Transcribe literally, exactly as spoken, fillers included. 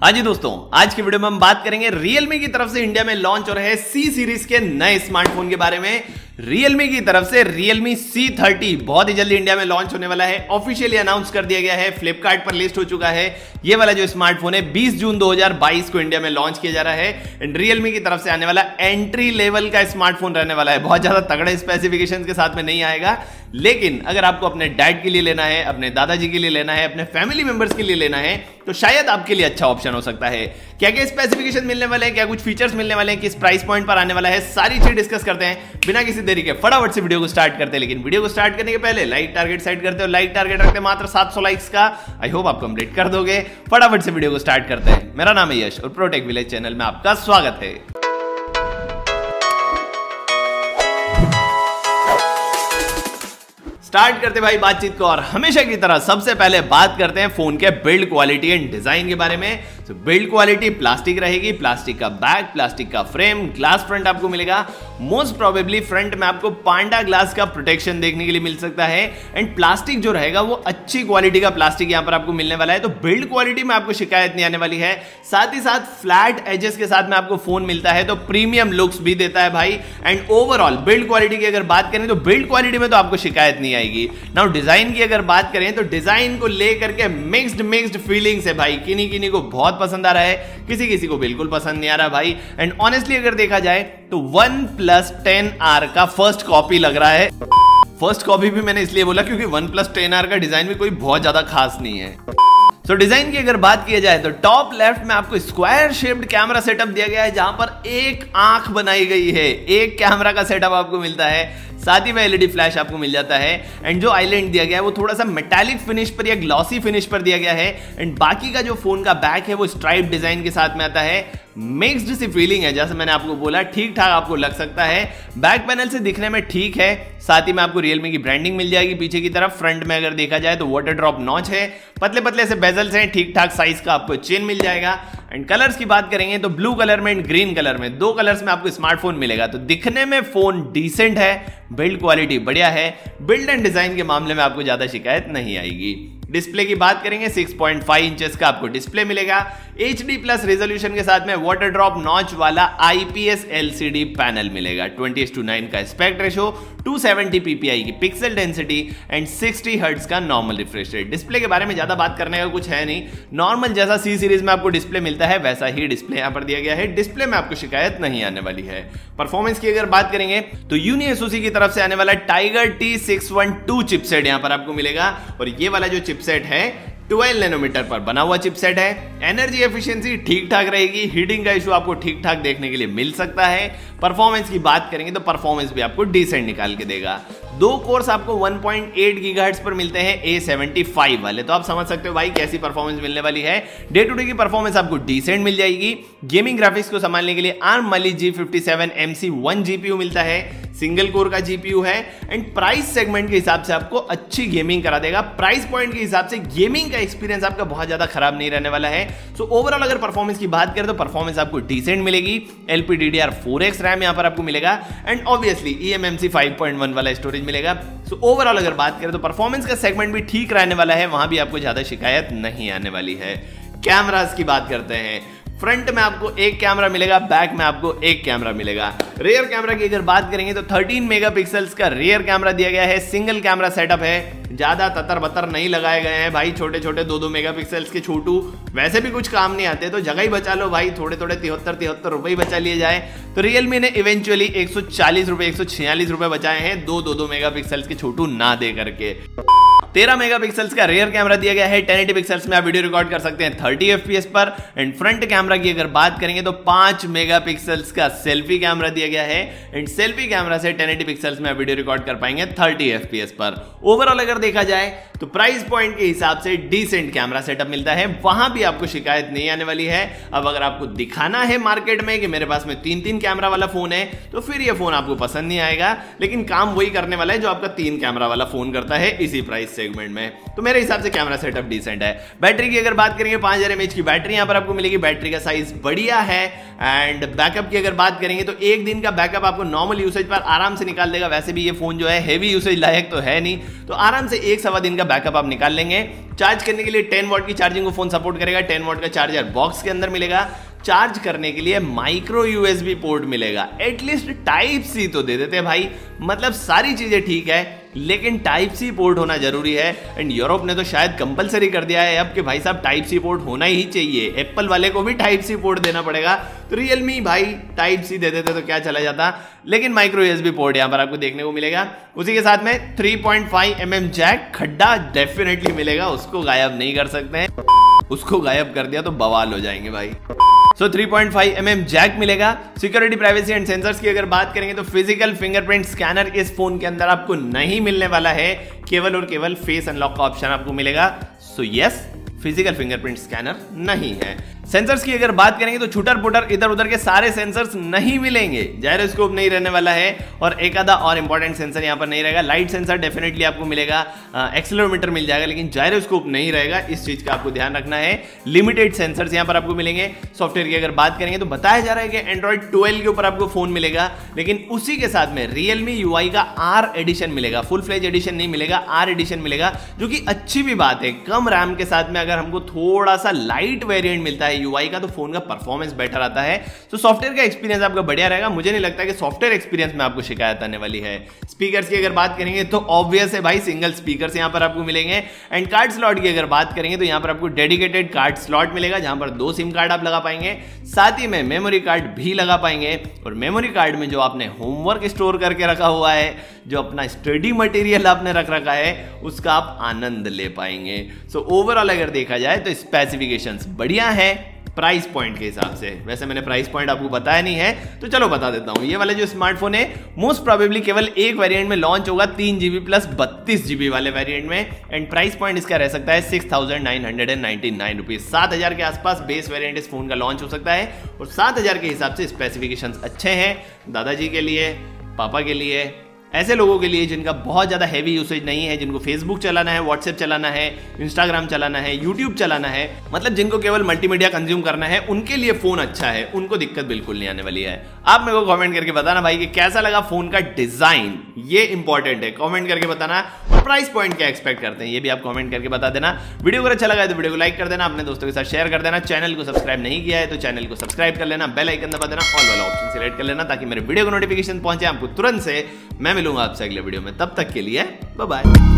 हाँ जी दोस्तों, आज की वीडियो में हम बात करेंगे Realme की तरफ से इंडिया में लॉन्च हो रहे C सीरीज के नए स्मार्टफोन के बारे में। Realme की तरफ से Realme C थर्टी बहुत ही जल्दी इंडिया में लॉन्च होने वाला है। ऑफिशियली अनाउंस कर दिया गया है, फ्लिपकार्ट पर लिस्ट हो चुका है। ये वाला जो स्मार्टफोन है बीस जून दो हज़ार बाईस को इंडिया में लॉन्च किया जा रहा है। एंड Realme की तरफ से आने वाला एंट्री लेवल का स्मार्टफोन रहने वाला है। बहुत ज्यादा तगड़े स्पेसिफिकेशंस के साथ में नहीं आएगा, लेकिन अगर आपको अपने डैड के लिए लेना है, अपने दादाजी के लिए लेना है, अपने फैमिली मेंबर्स के लिए लेना है, तो शायद आपके लिए अच्छा ऑप्शन हो सकता है। क्या क्या स्पेसिफिकेशन मिलने वाले हैं, क्या कुछ फीचर्स मिलने वाले हैं, किस प्राइस पॉइंट पर आने वाला है, सारी चीज डिस्कस करते हैं बिना किसी देरी के। फटाफट से वीडियो को स्टार्ट करते हैं, लेकिन वीडियो को स्टार्ट करने के पहले लाइक टारगेट सेट करते हो। लाइक टारगेट रखते हैं मात्र सात सौ लाइक्स का। आई होप आप कंप्लीट कर दोगे। फटाफट से वीडियो को स्टार्ट करते हैं। मेरा नाम है यश और प्रोटेक विलेज चैनल में आपका स्वागत है। स्टार्ट करते भाई बातचीत को, और हमेशा की तरह सबसे पहले बात करते हैं फोन के बिल्ड क्वालिटी एंड डिजाइन के बारे में। तो बिल्ड क्वालिटी प्लास्टिक रहेगी, प्लास्टिक का बैक, प्लास्टिक का फ्रेम, ग्लास फ्रंट आपको मिलेगा। मोस्ट प्रोबेबली फ्रंट में आपको पांडा ग्लास का प्रोटेक्शन देखने के लिए मिल सकता है। एंड प्लास्टिक जो रहेगा वो अच्छी क्वालिटी का प्लास्टिक यहां पर आपको मिलने वाला है, तो बिल्ड क्वालिटी में आपको शिकायत नहीं आने वाली है। साथ ही साथ फ्लैट एजेस के साथ में आपको फोन मिलता है, तो प्रीमियम लुक्स भी देता है भाई। एंड ओवरऑल बिल्ड क्वालिटी की अगर बात करें तो बिल्ड क्वालिटी में तो आपको शिकायत नहीं आएगी। नाउ डिजाइन की अगर बात करें तो डिजाइन को लेकर के मिक्स्ड मिक्स्ड फीलिंग्स है भाई। किन्हीं किन्हीं को बहुत पसंद आ रहा है, किसी किसी को बिल्कुल पसंद नहीं आ रहा भाई। एंड ऑनेस्टली अगर देखा जाए तो वन प्लस टेन आर का फर्स्ट कॉपी लग रहा है। फर्स्ट कॉपी भी मैंने इसलिए बोला क्योंकि वन प्लस टेन आर का डिजाइन भी कोई बहुत ज्यादा खास नहीं है। तो so, डिजाइन की अगर बात की जाए तो टॉप लेफ्ट में आपको स्क्वायर शेप्ड कैमरा सेटअप दिया गया है, जहां पर एक आंख बनाई गई है। एक कैमरा का सेटअप आपको मिलता है, साथ ही में एलईडी फ्लैश आपको मिल जाता है। एंड जो आइलैंड दिया गया है वो थोड़ा सा मेटालिक फिनिश पर या ग्लॉसी फिनिश पर दिया गया है। एंड बाकी का जो फोन का बैक है वो स्ट्राइप डिजाइन के साथ में आता है। मिक्स्ड सी फीलिंग है, जैसे मैंने आपको बोला, ठीक ठाक आपको लग सकता है। बैक पैनल से दिखने में ठीक है, साथ ही में आपको Realme की ब्रांडिंग मिल जाएगी पीछे की तरफ। फ्रंट में अगर देखा जाए तो वाटर ड्रॉप नॉच है, पतले पतले से बेजल्स हैं, ठीक ठाक साइज का आपको चेन मिल जाएगा। एंड कलर्स की बात करेंगे तो ब्लू कलर में एंड ग्रीन कलर में, दो कलर्स में आपको स्मार्टफोन मिलेगा। तो दिखने में फोन डिसेंट है, बिल्ड क्वालिटी बढ़िया है। बिल्ड एंड डिजाइन के मामले में आपको ज्यादा शिकायत नहीं आएगी। डिस्प्ले की बात करेंगे सिक्स पॉइंट फाइव इंचेस का आपको डिस्प्ले मिलेगा। एचडी प्लस रेजोल्यूशन के साथ में वाटर ड्रॉप नॉच वाला आईपीएस एलसीडी पैनल मिलेगा। ट्वेंटी इस टू नाइन का aspect ratio, two seventy PPI की pixel density and sixty hertz का नॉर्मल रिफ्रेश रेट। डिस्प्ले के बारे में ज्यादा बात करने का कुछ है नहीं, नॉर्मल जैसा सी सीरीज में आपको डिस्प्ले मिलता है वैसा ही डिस्प्ले यहां पर दिया गया है। डिस्प्ले में आपको शिकायत नहीं आने वाली है। परफॉर्मेंस की अगर बात करेंगे तो यूनी एसओसी की तरफ से आने वाला tiger T six one two chipset यहां पर आपको मिलेगा, और ये वाला जो चिपसेट है ट्वेल्व नैनोमीटर पर बना हुआ चिपसेट है। एनर्जी एफिशिएंसी ठीक ठाक रहेगी, हीटिंग का इशू आपको ठीक ठाक देखने के लिए मिल सकता है। परफॉर्मेंस की बात करेंगे तो परफॉर्मेंस भी आपको डिसेंट निकाल के देगा। दो कोर्स आपको वन पॉइंट एट गीगाहर्ट्ज पर मिलते हैं ए सेवेंटी फाइव वाले, तो आप समझ सकते हो भाई कैसी परफॉर्मेंस मिलने वाली है। डे टू डे की परफॉर्मेंस आपको डिसेंट मिल जाएगी। गेमिंग ग्राफिक्स को संभालने के लिए ARM Mali G fifty seven MC one वन जीपीयू मिलता है, सिंगल कोर का जीपीयू है। एंड प्राइस सेगमेंट के हिसाब से आपको अच्छी गेमिंग करा देगा। प्राइस पॉइंट के हिसाब से गेमिंग का एक्सपीरियंस आपका बहुत ज्यादा खराब नहीं रहने वाला है। सो ओवरऑल अगर परफॉर्मेंस की बात करें तो परफॉर्मेंस आपको डिसेंट मिलेगी। एलपीडीडीआर फोर एक्स रैम यहां पर आपको मिलेगा, and obviously eMMC five point one वाला स्टोरेज मिलेगा। सो ओवरऑल अगर बात करें तो परफॉर्मेंस का सेगमेंट भी ठीक रहने वाला है, वहां भी आपको ज्यादा शिकायत नहीं आने वाली है। कैमरास की बात करते हैं। फ्रंट में आपको एक कैमरा मिलेगा, बैक में आपको एक कैमरा मिलेगा। रियर कैमरा की अगर बात करेंगे तो थर्टीन मेगापिक्सल्स का रियर कैमरा दिया गया है। सिंगल कैमरा सेटअप है, ज्यादा ततर बतर नहीं लगाए गए हैं भाई। छोटे छोटे दो दो मेगापिक्सल्स के छोटू वैसे भी कुछ काम नहीं आते, तो जगह ही बचा लो भाई। थोड़े थोड़े तिहत्तर तिहत्तर रुपए ही बचा लिए जाए। तो रियलमी ने इवेंचुअली एक सौ चालीस रुपए एक सौ छियालीस रुपए बचाए हैं, दो दो दो मेगापिक्सल्स के छोटू ना दे करके। तेरह मेगापिक्सल्स का रियर कैमरा दिया गया है। टेन एटी पिक्सल्स में आप वीडियो रिकॉर्ड कर सकते हैं थर्टी एफपीएस पर। एंड फ्रंट कैमरा की अगर बात करेंगे तो पांच मेगापिक्सल्स का सेल्फी कैमरा दिया गया है। एंड सेल्फी कैमरा से टेन एटी पिक्सल्स में आप वीडियो रिकॉर्ड कर पाएंगे थर्टी एफपीएस पर। ओवरऑल अगर देखा जाए तो प्राइस पॉइंट के हिसाब से डिसेंट कैमरा सेटअप मिलता है, वहां भी आपको शिकायत नहीं आने वाली है। अब अगर आपको दिखाना है मार्केट में कि मेरे पास में तीन तीन कैमरा वाला फोन है, तो फिर ये फोन आपको पसंद नहीं आएगा, लेकिन काम वही करने वाला है जो आपका तीन कैमरा वाला फोन करता है इसी प्राइस से सेगमेंट में, तो मेरे हिसाब से कैमरा सेटअप डिसेंट है। बैटरी की अगर बात करेंगे पांच हजार एमएच की बैटरी यहां पर आपको मिलेगी, बैटरी का साइज बढ़िया है। एंड बैकअप की अगर बात करेंगे तो एक दिन का बैकअप आपको नॉर्मल यूसेज पर आराम से निकाल देगा। वैसे भी ये फोन जो है हेवी यूसेज लायक तो है नहीं, तो आराम से एक सवा दिन का बैकअप आप निकाल लेंगे। चार्ज करने के लिए टेन वॉट की चार्जिंग को फोन सपोर्ट करेगा, टेन वॉट का चार्जर बॉक्स के अंदर मिलेगा। चार्ज करने के लिए माइक्रो यूएसबी पोर्ट मिलेगा, एटलीस्ट टाइप सी तो दे देते हैं भाई। मतलब सारी चीजें ठीक है लेकिन टाइप सी पोर्ट होना जरूरी है। एंड यूरोप ने तो शायद कंपलसरी कर दिया है अब कि भाई साहब टाइप सी पोर्ट होना ही चाहिए, एप्पल वाले को भी टाइप सी पोर्ट देना पड़ेगा। तो रियलमी भाई टाइप सी दे देते तो क्या चला जाता, लेकिन माइक्रो यूएसबी पोर्ट यहां पर आपको देखने को मिलेगा। उसी के साथ में थ्री पॉइंट फाइव एम एम जैक, खड्डा डेफिनेटली मिलेगा, उसको गायब नहीं कर सकते हैं, उसको गायब कर दिया तो बवाल हो जाएंगे भाई। So three point five mm एम जैक मिलेगा। सिक्योरिटी, प्राइवेसी एंड सेंसर्स की अगर बात करेंगे तो फिजिकल फिंगरप्रिंट स्कैनर इस फोन के अंदर आपको नहीं मिलने वाला है, केवल और केवल फेस अनलॉक का ऑप्शन आपको मिलेगा। So yes, physical fingerprint scanner नहीं है। सेंसर्स की अगर बात करेंगे तो छुटर पुटर इधर उधर के सारे सेंसर्स नहीं मिलेंगे, जायरोस्कोप नहीं रहने वाला है और एक आधा और इंपॉर्टेंट सेंसर यहां पर नहीं रहेगा। लाइट सेंसर डेफिनेटली आपको मिलेगा, एक्सेलेरोमीटर मिल जाएगा, लेकिन जायरोस्कोप नहीं रहेगा, इस चीज का आपको ध्यान रखना है। लिमिटेड सेंसर्स यहां पर आपको मिलेंगे। सॉफ्टवेयर की अगर बात करेंगे तो बताया जा रहा है कि एंड्रॉइड ट्वेल्व के ऊपर आपको फोन मिलेगा, लेकिन उसी के साथ में रियलमी यूआई का आर एडिशन मिलेगा, फुल फ्लेज एडिशन नहीं मिलेगा, आर एडिशन मिलेगा, जो कि अच्छी भी बात है। कम रैम के साथ में अगर हमको थोड़ा सा लाइट वेरिएंट मिलता है यूआई का तो फोन का परफॉर्मेंस बेटर आता है। तो सॉफ्टवेयर का एक्सपीरियंस आपका बढ़िया रहेगा। मुझे नहीं लगता कि सॉफ्टवेयर एक्सपीरियंस में आपको शिकायत आने वाली है। स्पीकर्स की अगर बात करेंगे तो ऑब्वियस है भाई, सिंगल स्पीकर्स यहां पर आपको मिलेंगे। एंड कार्ड स्लॉट की अगर बात करेंगे तो यहां पर आपको डेडिकेटेड कार्ड स्लॉट मिलेगा, जहां पर दो सिम कार्ड आप लगा पाएंगे, साथ ही में मेमोरी कार्ड भी लगा पाएंगे। और मेमोरी कार्ड में जो आपने होमवर्क स्टोर करके रखा हुआ है, जो अपना स्टडी मटेरियल आपने रख रखा है, उसका आप आनंद ले पाएंगे। सो ओवरऑल अगर देखा जाए तो स्पेसिफिकेशंस बढ़िया है प्राइस पॉइंट के हिसाब से। वैसे मैंने प्राइस पॉइंट आपको बताया नहीं है तो चलो बता देता हूं। ये वाला जो स्मार्टफोन है मोस्ट प्रोबेबली केवल एक वेरिएंट में लॉन्च होगा, तीन जीबी प्लस बत्तीस जीबी वाले वेरिएंट में। एंड प्राइस पॉइंट इसका रह सकता है six thousand nine hundred and ninety nine rupees, सात हजार के आसपास बेस वेरिएंट इस फोन का लॉन्च हो सकता है। और सात हजार के हिसाब से स्पेसिफिकेशन अच्छे हैं दादाजी के लिए, पापा के लिए, ऐसे लोगों के लिए जिनका बहुत ज़्यादा हैवी यूसेज नहीं है, जिनको फेसबुक चलाना है, व्हाट्सएप चलाना है, इंस्टाग्राम चलाना है, यूट्यूब चलाना है, मतलब जिनको केवल मल्टीमीडिया कंज्यूम करना है, उनके लिए फोन अच्छा है, उनको दिक्कत बिल्कुल नहीं आने वाली है। आप मेरे को कमेंट करके बताना भाई कि कैसा लगा फोन का डिजाइन, ये इंपॉर्टेंट है, कमेंट करके बताना। और प्राइस पॉइंट क्या एक्सपेक्ट करते हैं ये भी आप कमेंट करके बता देना। वीडियो अगर अच्छा लगा है तो वीडियो को लाइक कर देना, अपने दोस्तों के साथ शेयर कर देना। चैनल को सब्सक्राइब नहीं किया है तो चैनल को सब्सक्राइब कर लेना, बेल आइकन दबा देना, ऑल वाला ऑप्शन सिलेक्ट कर लेना, ताकि मेरे वीडियो को नोटिफिकेशन पहुंचे आपको तुरंत से। मैं मिलूंगा आपसे अगले वीडियो में, तब तक के लिए बाय बाय।